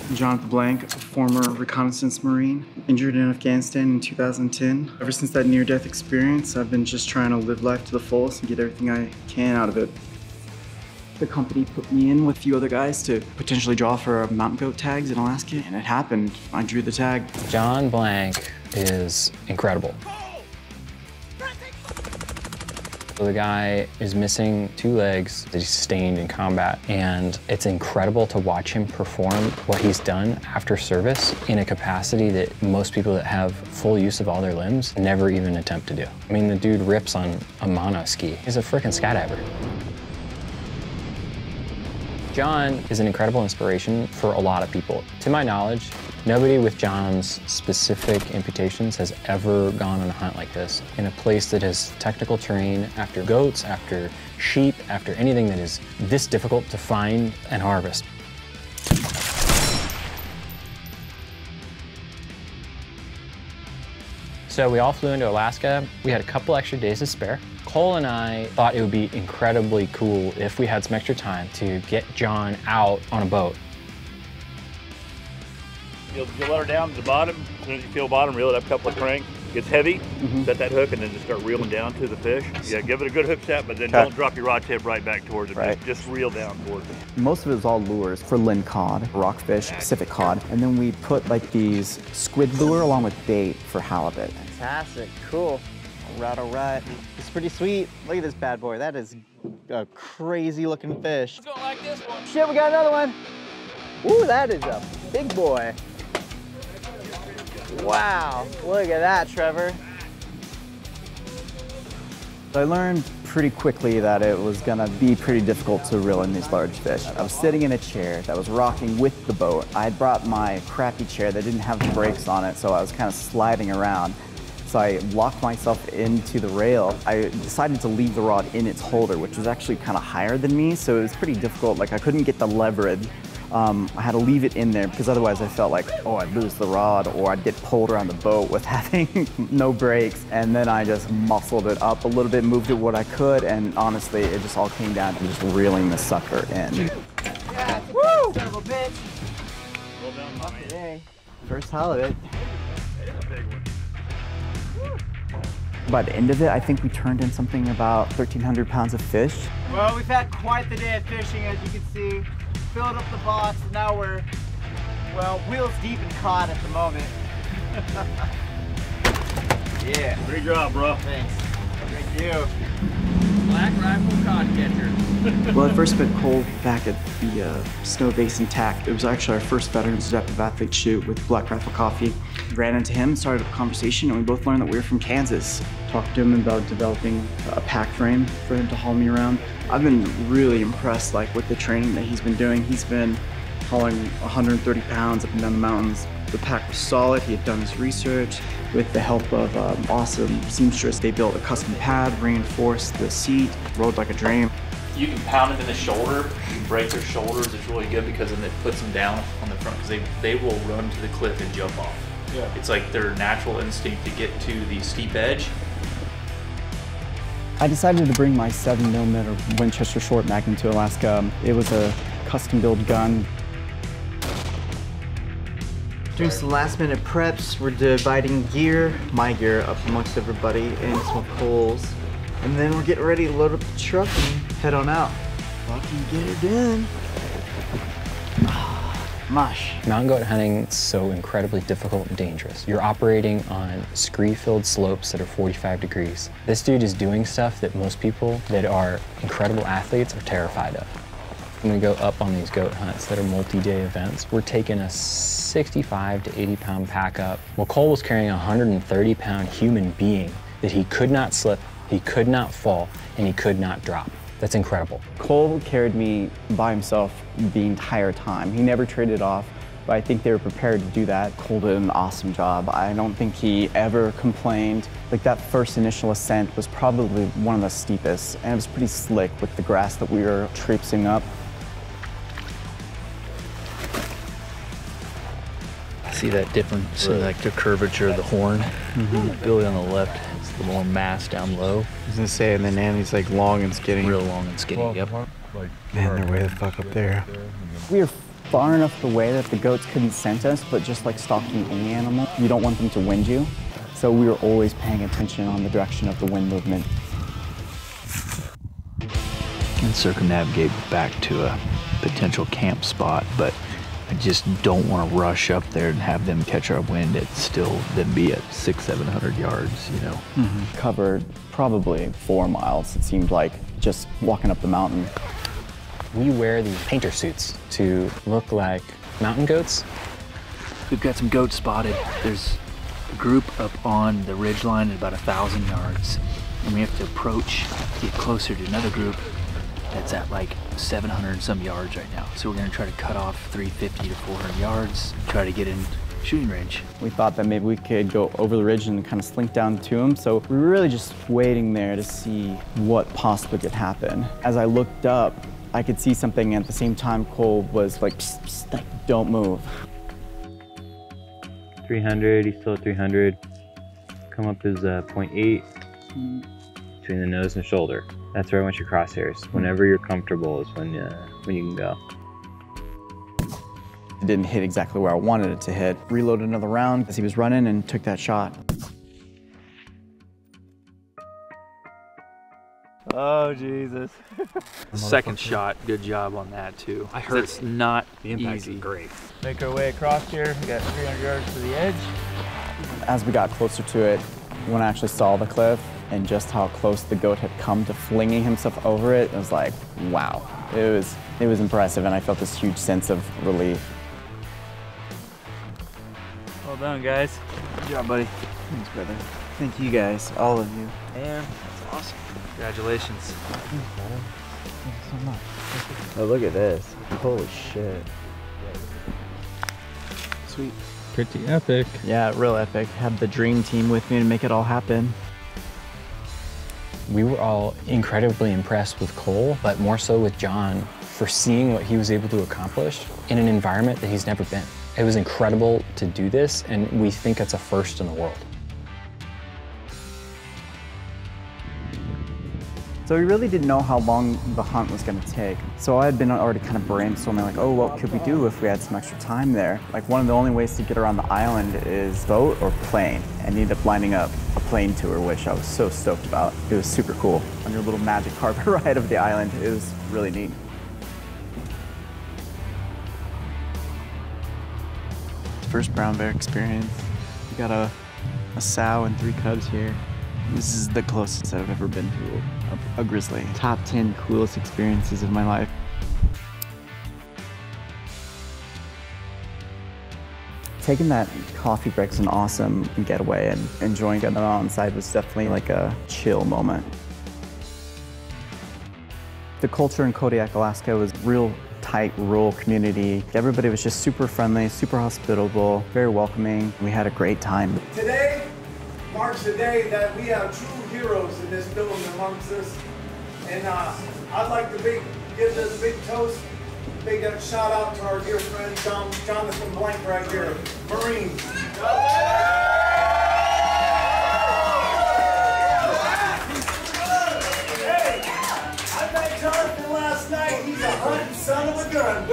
Jon Blank, former reconnaissance Marine, injured in Afghanistan in 2010. Ever since that near-death experience, I've been just trying to live life to the fullest and get everything I can out of it. The company put me in with a few other guys to potentially draw for mountain goat tags in Alaska, and it happened. I drew the tag. Jon Blank is incredible. The guy is missing 2 legs that he sustained in combat, and it's incredible to watch him perform what he's done after service in a capacity that most people that have full use of all their limbs never even attempt to do. I mean, the dude rips on a mono ski. He's a freaking skydiver. Jon is an incredible inspiration for a lot of people. To my knowledge, nobody with Jon's specific amputations has ever gone on a hunt like this in a place that has technical terrain after goats, after sheep, after anything that is this difficult to find and harvest. So we all flew into Alaska. We had a couple extra days to spare. Cole and I thought it would be incredibly cool if we had some extra time to get Jon out on a boat. You'll let her down to the bottom. As soon as you feel bottom, reel it up a couple of cranks. Gets heavy, set that hook, and then just start reeling down to the fish. Yeah, give it a good hook set, but then don't drop your rod tip right back towards it. Just reel down towards it. Most of it was all lures for lin cod, rockfish, Pacific cod, and then we put like these squid lure along with bait for halibut. Fantastic, cool. All right. It's pretty sweet. Look at this bad boy. That is a crazy looking fish. Don't like this one. Shit, we got another one. Ooh, that is a big boy. Wow, look at that, Trevor. I learned pretty quickly that it was gonna be pretty difficult to reel in these large fish. I was sitting in a chair that was rocking with the boat. I had brought my crappy chair that didn't have the brakes on it, so I was kind of sliding around. So I locked myself into the rail. I decided to leave the rod in its holder, which was actually kind of higher than me, so it was pretty difficult. Like, I couldn't get the leverage. I had to leave it in there because otherwise I felt like, oh, I'd lose the rod or I'd get pulled around the boat with having no brakes. And then I just muscled it up a little bit, moved it what I could, and honestly, it just all came down to just reeling the sucker in. Yeah, woo! Son of a bitch. Well done, today. First halibut. By the end of it, I think we turned in something about 1,300 pounds of fish. Well, we've had quite the day of fishing, as you can see. Filled up the box, and now we're, well, wheels deep in cod at the moment. Yeah. Great job, bro. Thanks. Thank you. Black rifle cod catcher. Well, I first met Cole back at the Snow Basin TAC. It was actually our first Veterans Adaptive Athlete shoot with Black Rifle Coffee. Ran into him, started a conversation, and we both learned that we were from Kansas. Talked to him about developing a pack frame for him to haul me around. I've been really impressed with the training that he's been doing. He's been hauling 130 pounds up and down the mountains. The pack was solid. He had done his research. With the help of awesome seamstress, they built a custom pad, reinforced the seat, rode like a dream. You can pound them in the shoulder, you can break their shoulders. It's really good because then it puts them down on the front because they will run to the cliff and jump off. Yeah. It's like their natural instinct to get to the steep edge. I decided to bring my 7mm Winchester Short Magnum to Alaska. It was a custom-built gun. Doing some last-minute preps. We're dividing gear, my gear, up amongst everybody, and some of Cole's. And then we're getting ready to load up the truck and head on out. Fucking get it done. Mush. Mountain goat hunting is so incredibly difficult and dangerous. You're operating on scree-filled slopes that are 45 degrees. This dude is doing stuff that most people that are incredible athletes are terrified of. When we go up on these goat hunts that are multi-day events, we're taking a 65 to 80 pound pack up. Well, Cole was carrying a 130 pound human being that he could not slip, he could not fall, and he could not drop. That's incredible. Cole carried me by himself the entire time. He never traded off, but I think they were prepared to do that. Cole did an awesome job. I don't think he ever complained. Like, that first initial ascent was probably one of the steepest, and it was pretty slick with the grass that we were traipsing up. See that difference, like the curvature of the horn. Billy on the left is the more mass down low. I was gonna say, and then Annie's long and skinny. Real long and skinny, yep. Man, they're way the fuck up there. We were far enough away that the goats couldn't scent us, but just like stalking any animal, you don't want them to wind you. So we were always paying attention on the direction of the wind movement. And circumnavigate back to a potential camp spot, but I just don't want to rush up there and have them catch our wind at still then be at 600-700 yards, you know. Covered probably 4 miles, it seemed like, just walking up the mountain. We wear these painter suits to look like mountain goats. We've got some goats spotted. There's a group up on the ridge line at about 1,000 yards, and we have to approach, get closer to another group that's at like 700 and some yards right now. So we're gonna try to cut off 350 to 400 yards, try to get in shooting range. We thought that maybe we could go over the ridge and kind of slink down to him. So we were really just waiting there to see what possibly could happen. As I looked up, I could see something, and at the same time, Cole was like, psst, psst, like, don't move. 300, he's still at 300. Come up is 0.8 between the nose and shoulder. That's where I want your crosshairs. Whenever you're comfortable is when you can go. It didn't hit exactly where I wanted it to hit. Reloaded another round as he was running and took that shot. Oh, Jesus. Second shot, good job on that too. I heard it's not easy. Great. Make our way across here. We got 300 yards to the edge. As we got closer to it, when I actually saw the cliff and just how close the goat had come to flinging himself over it, it was like, wow. It was impressive, and I felt this huge sense of relief. Well done, guys. Good job, buddy. Thanks, brother. Thank you guys, all of you. Man, that's awesome. Congratulations. Thank you so much. Oh, look at this. Holy shit. Sweet. Pretty epic. Yeah, real epic. Had the dream team with me to make it all happen. We were all incredibly impressed with Cole, but more so with Jon for seeing what he was able to accomplish in an environment that he's never been. It was incredible to do this, and we think it's a first in the world. So we really didn't know how long the hunt was going to take. So I had been already kind of brainstorming, like, oh, what could we do if we had some extra time there? Like, one of the only ways to get around the island is boat or plane. And ended up lining up a plane tour, which I was so stoked about. It was super cool. On your little magic carpet ride of the island, it was really neat. First brown bear experience. We got a sow and 3 cubs here. This is the closest I've ever been to a grizzly. Top 10 coolest experiences of my life. Taking that coffee break was an awesome getaway, and enjoying getting out inside was definitely like a chill moment. The culture in Kodiak, Alaska was real tight, rural community. Everybody was just super friendly, super hospitable, very welcoming. We had a great time. Today marks the day that we have true heroes in this building amongst us. And I'd like to give this big toast, big shout out to our dear friend Jon Blank right here, Marine. Hey, I met Jonathan last night. He's a hunting son of a gun.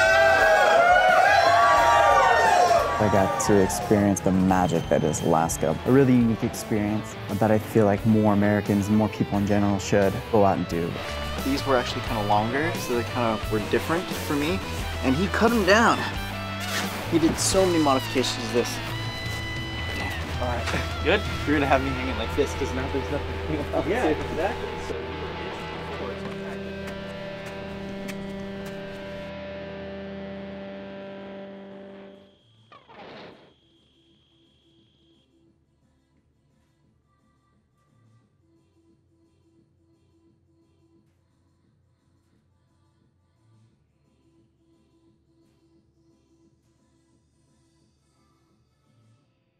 I got to experience the magic that is Alaska. A really unique experience that I feel like more Americans and more people in general should go out and do. These were actually kind of longer, so they kind of were different for me. And he cut them down. He did so many modifications to this. All right. Good? You're gonna have me hanging like this because now there's nothing. Yeah, exactly.